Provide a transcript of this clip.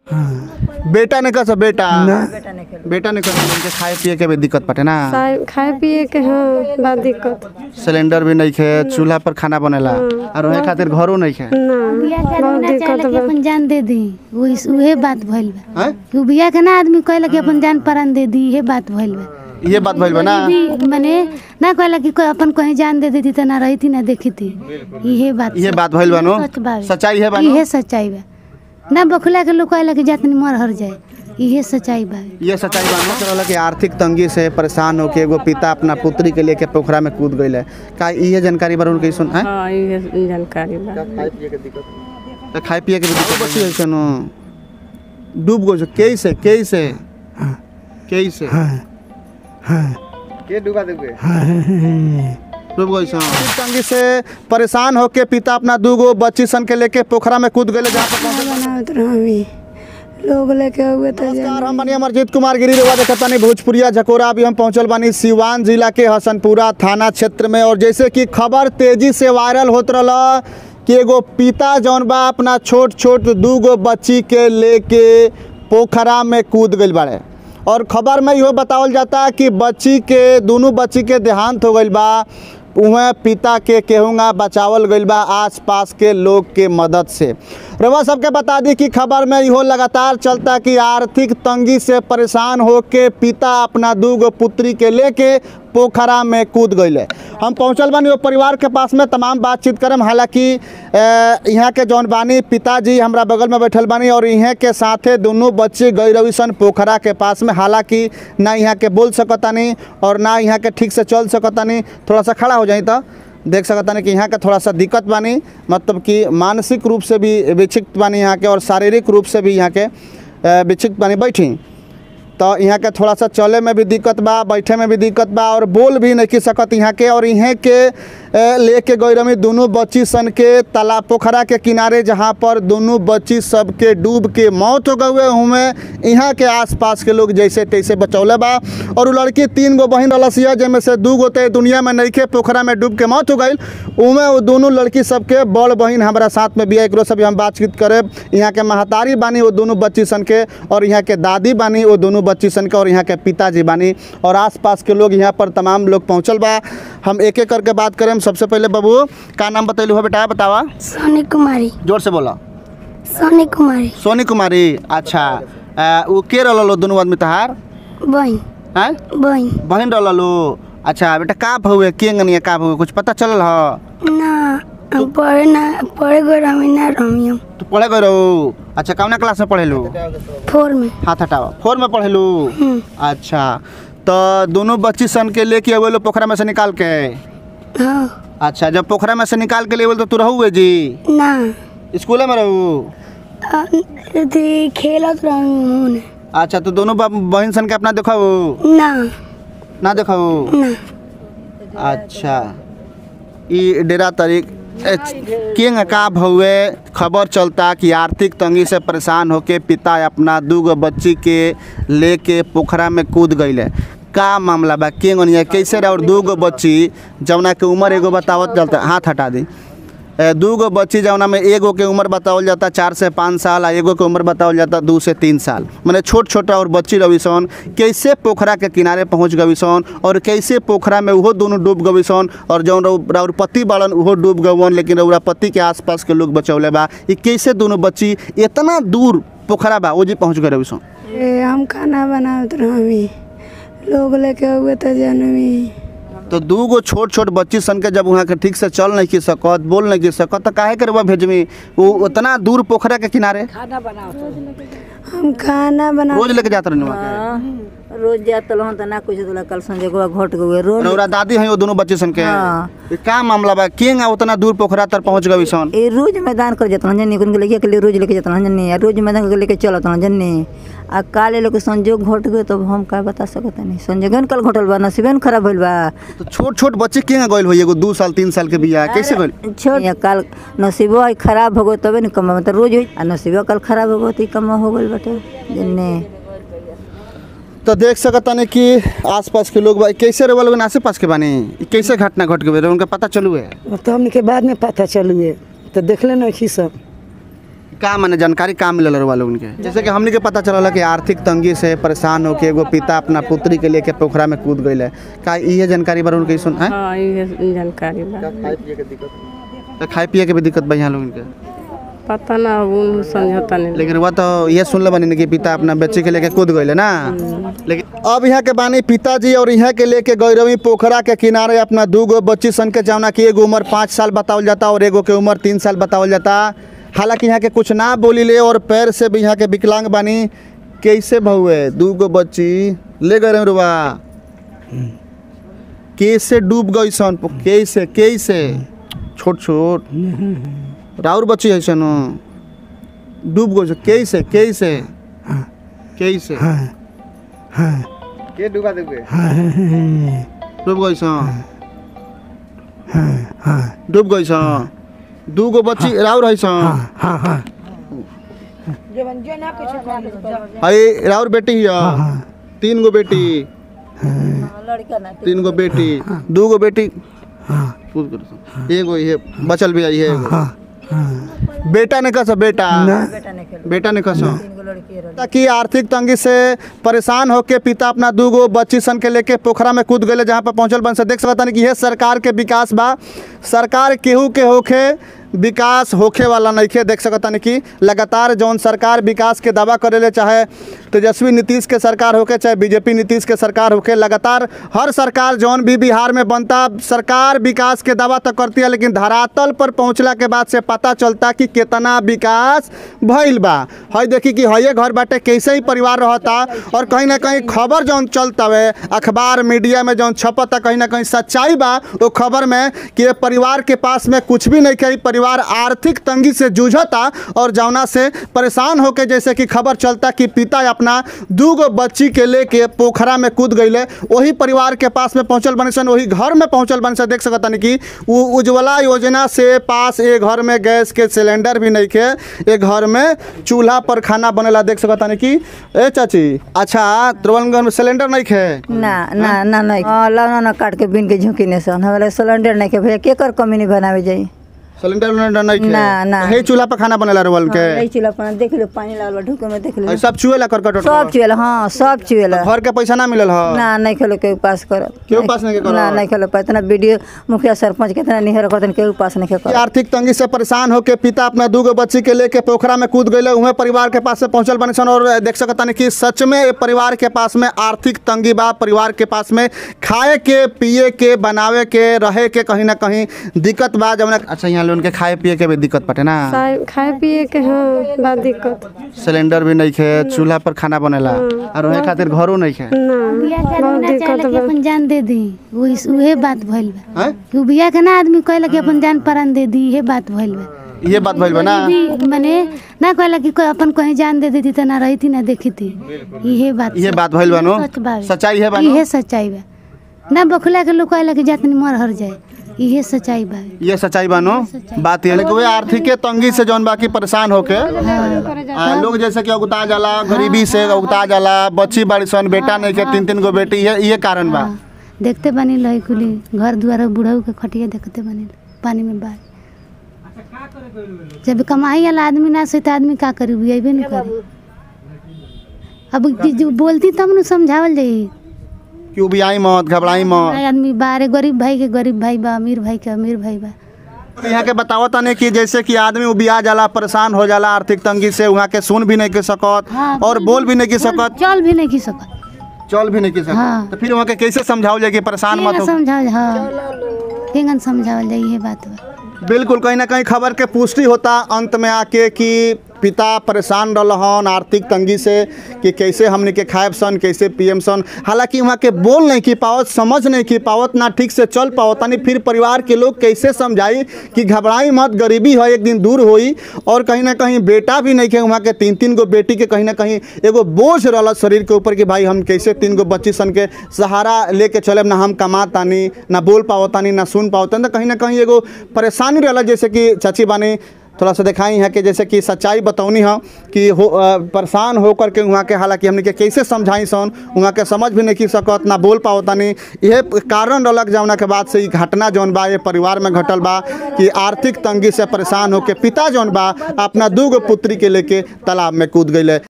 बेटा ने कस बेटा ना बेटा ने कस उनके खाए पिए के भी दिक्कत पटे ना खाए पिए के हाँ बा दिक्कत सिलेंडर भी नहीं खे चूल्हा पर खाना बनेला और रहे खातिर घरो नहीं खे बिया के बहुत आदमी दिक्कत चाहे कि बा। अपन जान दे दी उहे बात भइल बा हैं? कि बिया के ना आदमी कहला कि अपन जान प्राण दे दी इहे बात भइल बा ये बात भइल बा ना माने ना कहला कि कोई अपन कहीं जान दे देती त ना रही थी ना देखी थी इहे बात ये बात भइल बा नो सच बावे। सच्चाई है बा नो इहे सच्चाई बा ना बखुला के लोग कहला कि जातनी मर हर जाए इहे सच्चाई बा ये सच्चाई बानो चलला कि आर्थिक तंगी से परेशान होके एगो पिता अपना पुत्री के लेके पोखरा में कूद गइले का ये जानकारी बारे उनके सुन है हाँ ये जानकारी बा। खाए पिए के दिक्कत तो खाए पिए के भी दिक्कत बची है नो डूब गो कैसे कैसे कैसे के डूबा देबे डूब गई सन तंगी से परेशान होके पिता अपना दूगो बच्ची सन के लेके पोखरा में कूद गइले जहां पर पहुंचे बनावत रही लोग लेके हुए थे नमस्कार हम बनी अमरजीत कुमार गिरी रेवा देखत बानी भोजपुरिया झकोरा। अभी हम पहुंचल बानी सिवान जिला के हसनपुरा थाना क्षेत्र में और जैसे कि खबर तेजी से वायरल होत रहला कि एगो पिता जौन बा अपना छोट छोट दूगो बच्ची के लेके पोखरा में कूद गइल बाड़े और खबर में इहो बतावल जाता कि दोनों बच्ची के देहांत हो गइल बा उहें पिता के केहूँगा बचावल गइल बा आसपास के लोग के मदद से। रवा सबके बता दी कि खबर में इहो लगातार चलता कि आर्थिक तंगी से परेशान होके पिता अपना दूगो पुत्री के लेके पोखरा में कूद गइले। हम पहुंचल बानी वो परिवार के पास में तमाम बातचीत करम। हालांकि यहाँ के जौन बानी पिताजी हमरा बगल में बैठल बानी और यहाँ के साथे दोनों बच्चे गई रही सन पोखरा के पास में। हालांकि ना यहाँ के बोल सकतानी और ना यहाँ के ठीक से चल सकतानी। थोड़ा सा खड़ा हो जाई तो देख सकतानी कि यहाँ के थोड़ा सा दिक्कत बानी, मतलब कि मानसिक रूप से भी विक्षिप्त बानी यहाँ के और शारीरिक रूप से भी यहाँ के विक्षिप्त बानी। बैठी तो यहाँ के थोड़ा सा चले में भी दिक्कत बा, बैठे में भी दिक्कत बा और बोल भी नहीं सकत यहाँ के। और यहाँ के लेके गई रही दोनों बच्ची सन के तालाब पोखरा के किनारे जहाँ पर दोनों बच्ची सब के डूब के मौत हो गए हुए यहाँ के आसपास के लोग जैसे तैसे बचौले बा। और वो लड़की 3 गो बहन रलसिया जिनमें से 2 गो तो दुनिया में नहीं के पोखरा में डूब के मौत हो गई। उमें वो दोनों लड़की सबके बड़ बहन हमारा साथ में भी एक से भी हम बातचीत करे। यहाँ के महतारी बानी वो दोनों बच्ची सन के और यहाँ के दादी बानी वो दोनों बच्ची सन के और यहाँ के पिताजी बानी और आसपास के लोग यहाँ पर तमाम लोग पहुँचल बा। हम एक एक करके बात करें। सबसे पहले बाबू का नाम बतैलू हो बेटा, बतावा। सोनी कुमारी। जोर से बोला। सोनी कुमारी। सोनी कुमारी। अच्छा वो के रहलो दोनों आदमी तहार बहन हैं बहन रहलो। अच्छा बेटा का भौए केंगनिया का भौए कुछ पता चलल ह ना पढ़े गए रमी ना रमी हम तो पढ़े गए रहो। अच्छा कौना क्लास में पढ़ेलू? 4 में। हाथ हटावा। 4 में पढ़ेलू। अच्छा तो दोनों बच्ची सन के लेके अवेलो पोखरा में से निकाल के? हाँ। अच्छा जब पोखरा में से निकाल के लेवल तो तू रहू जी ना स्कूल में रहू? खेलत रहूँ। अच्छा तो दोनों बहन सन के अपना देखाऊ? ना देखाऊ। अच्छा ई डेरा तारीख किंग का भौए खबर चलता कि आर्थिक तंगी से परेशान होके पिता अपना 2 गो बच्ची के लेके पोखरा में कूद गइले। का मामला बा केंगनिया कैसे रहा? और 2 गो बच्ची जौना के उम्र एगो बतावत चलता, हाथ हटा दी। 2 गो बच्ची जौना में एगो के उम्र बतावल जाता 4 से 5 साल और एगो के उम्र बतावल जाता 2 से 3 साल। मैंने छोट छोटा और बच्ची रवी सन कैसे पोखरा के किनारे पहुंच गई सन और कैसे पोखरा में वो दोनों डूब गई सन और जौन राउर पति बाड़न वो डूब गवन लेकिन रउरा पति के आसपास के लोग बचौले बा। ये कैसे दोनों बच्ची इतना दूर पोखरा बा वो जी पहुँच गए रवी सन? हम खाना बनावत रही लोग लेके हुए थे जनमी। तो 2 गो छोट छोट बच्ची सन के जब वहाँ के ठीक से चल नहीं की सकत बोल नहीं की सकत तो काहे करवा भेजमी वो उतना दूर पोखरा के किनारे? हम खाना बना रोज लेके जाते रहने रोज जात रहूं त ना कुछ तो कल संजय को घट गए रोज। नौरा दादी हैं वो दोनों बच्चे सन के। ये का मामला बा केंगा उतना दूर पोखरा तर पहुंच गई सन? ए रोज मैदान कर जात रहन जन्नी को लेके के लिए रोज लेके जात रहन जन्नी रोज मैदान के लेके चलत रहन जन्नी आ काले लोग संजोग घट गए तो हम का बता सकत नहीं। संजोगन कल घटल बा नसीबन खराब भइल बा। तो छोट छोट बच्चे केंगा गइल हो एगो 2 साल 3 साल के बिया कैसे गइल? छोट या काल नसीबो खराब हो गए तबे न कम मतलब रोज आ नसीबो कल खराब हो गए तो कम हो गइल बाटे जन्नी। तो देख सकता नहीं कि आसपास के लोग कैसे रहे लोग आसे पास के बानी कैसे घटना घट गए उनका पता चलू है? तो हमने के बाद में पता चलू है तो देख लेना कि सब का माने जानकारी का मिलल रहा लोगन के? जैसे कि हमनी के पता चलल कि आर्थिक तंगी से परेशान होके एगो पिता अपना पुत्री के लेके पोखरा में कूद गइले, का इहे जानकारी बा उनके सुन है? हाँ ये जानकारी बा। खाए पिए के भी दिक्कत बा यहाँ लोगन के? पता ना उन समझौता नहीं। लेकिन वह तो ये सुन ले बनी कि पिता अपना बच्चे के लेके कूद गइले ना। लेकिन अब यहाँ के बानी पिताजी और यहाँ के लेके गैरवी पोखरा के किनारे अपना 2 गो बच्ची सन के जौना कि एगो उम्र 5 साल बतावल जाता और एगो के उम्र 3 साल बतावल जाता। हालांकि यहाँ के कुछ ना बोली ले और पैर से भी यहाँ के विकलांग बानी। कैसे भौए 2 गो बच्ची ले गए रुआ, कैसे डूब गई सन? कैसे कैसे छोट छोट राउर बच्ची है सन डूब गई, कैसे कैसे कैसे के डूबा देबे? डूब गई सन, डूब गई सन। 2 गो बच्ची राउर है सन। अरे राउर बेटी है? 3 गो बेटी, 3 गो बेटी, 2 गो बेटी, एगो ये बचल भी है एगो। बेटा ने कस बेटा ने कस ताकि आर्थिक तंगी से परेशान होकर पिता अपना 2 गो बच्ची सन के लेके पोखरा में कूद गए, जहाँ पर पहुँचल बन से देख सकता नहीं कि यह सरकार के विकास बा। सरकार केहू के होखे विकास होखे वाला नहीं खे। देख सकता नहीं कि लगातार जौन सरकार विकास के दावा करेले, चाहे तेजस्वी नीतीश के सरकार होके चाहे बीजेपी नीतीश के सरकार होके, लगातार हर सरकार जौन भी बिहार में बनता सरकार विकास के दावा तो करती है, लेकिन धरातल पर पहुंचला के बाद से पता चलता कि कितना विकास भइल बा। हई देखी कि हये घर बाटे कैसे ही परिवार रहता और कहीं ना कहीं खबर जौन चलता है अखबार मीडिया में जौन छपता कहीं ना कहीं सच्चाई बा वो खबर में कि परिवार के पास में कुछ भी नहीं कही, परिवार आर्थिक तंगी से जूझता और जौना से परेशान होके जैसे कि खबर चलता कि पिता अपना 2 गो बच्ची के लेके पोखरा में कूद गईले। वही परिवार के पास में पहुंचल बनी सन, वही घर में पहुंचल बनी सन। देख सकता नहीं कि वो उज्ज्वला योजना से पास एक घर में गैस के सिलेंडर भी नहीं खे, एक घर में चूल्हा पर खाना बनेला। देख सकता नहीं कि ए चाची अच्छा त्रिवेंद्रगंज में सिलेंडर नहीं खे? ना ना ना नहीं लौना ना काट के बीन के झुकी ने सन हमारे सिलेंडर नहीं के भैया केकर कमी नहीं बनावे जाई। सिलेंडर नहीं खे? ना ना हे चूल्हा पर खाना बनेला रोल के? नहीं चूल्हा पर देख लो पानी लागल ढुके में देख लो सब चुएला करकट सब चुएला। हाँ सब चुएला। घर के पैसा ना मिलल ह? ना नहीं खेलो के पास कर क्यों पास नहीं करो? ना नहीं खेलो पर इतना वीडियो मुखिया सरपंच कितना निहर करतन के पास नहीं कर। आर्थिक तंगी से परेशान होकर पिता अपना 2 गो बच्ची के लेके पोखरा में कूद गए, उन्हें परिवार के पास से पहुंचल बने सन। और देख सकता नहीं कि सच में परिवार के पास में आर्थिक तंगी बा, परिवार के पास में खाए के पिए के बनावे के रहे के कहीं ना कहीं दिक्कत बा। जब अच्छा यहाँ लोगन के खाए पिए के भी दिक्कत पटे ना? खाए पिए के हाँ बा दिक्कत। सिलेंडर भी नहीं खे, चूल्हा पर खाना बनेला और रहे खातिर घरों नहीं खे। अपन जान दे दी उहे बात भइल बा। कि बिया के ना आदमी कहला कि अपन जान प्राण दे दी, ये बात भइल बा। ये बात भइल बा ना? माने ना कहला कि कोई अपन कहीं जान दे देती त ना रही ना देखी थी। ये बात भइल बा नो? सच्चाई है बा नो? ये सच्चाई बा ना। बखुला के लोग कहला कि जातनी मर हर जाए, ये सच्चाई बा। ये सच्चाई बानो बात ये लेकिन वे आर्थिक तंगी से जौन बाकी परेशान होके लोग जैसे कि उगता जाला, गरीबी से उगता जाला, बच्ची बाड़ी सन, बेटा नहीं के 3-3 गो बेटी है, ये कारण बा। देखते बनी लई कुली घर दुआर बुढ़ऊ के खटिया देखते बनी पानी में बाल। जब कमाई वाला आदमी ना सही आदमी का करी अबे नहीं करी। अब जो बोलती तब न समझावल जाई कि उबियाई मत, घबराई मत। आदमी बारे गरीब भाई के गरीब भाई बा, अमीर भाई के अमीर भाई बा। यहाँ के बतावत ताने कि जैसे कि आदमी उबिया जाला, परेशान हो जाला आर्थिक तंगी से, वहाँ के सुन भी नहीं के सकत और बोल भी नहीं के सकत, चल भी नहीं की सकत, चल भी नहीं की सकत। हाँ। तो फिर वहाँ के कैसे समझाओ जाए कि परेशान मत हो? समझाओ हाँ केंगन समझावल जाए, ये बात बा। बिल्कुल कहीं ना कहीं खबर के पुष्टि होता अंत में आके कि पिता परेशान रहन आर्थिक तंगी से कि कैसे हमने के खाएब सन, कैसे पियम सन। हालांकि वहाँ के बोल नहीं की पावत, समझ नहीं की पावत, ना ठीक से चल पावत। यानी फिर परिवार के लोग कैसे समझाई कि घबराई मत, गरीबी है एक दिन दूर होई। और कहीं ना कहीं बेटा भी नहीं के, वहाँ के 3-3 गो बेटी के कहीं ना कहीं एगो बोझ रहा शरीर के ऊपर कि भाई हम कैसे 3 गो बच्ची सन के सहारा लेके चले, ना हम कमातानी, ना बोल पावतानी, ना सुन पावतानी। तो कहीं ना कहीं एगो परेशानी रहा। जैसे कि चाची बानी थोड़ा सा दिखाई है कि जैसे कि सच्चाई बतौनी है कि परेशान होकर के वहाँ के हालांकि हमने के कैसे समझाई सन वहाँ के समझ भी नहीं की सकत ना बोल पाओ नहीं। यह कारण रहलक जौना के बाद से घटना जौन बा ये परिवार में घटल बा कि आर्थिक तंगी से परेशान होकर पिता जौन बा अपना 2 गो पुत्री के लेके तालाब में कूद गए।